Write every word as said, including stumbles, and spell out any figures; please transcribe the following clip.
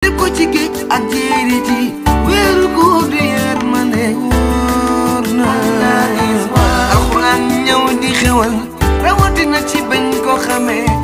def ko ci géej ak jéeri ji weeru góor di yërmande wóor na alxuraan ñëw di xewal rawatina ci bañ ko xamee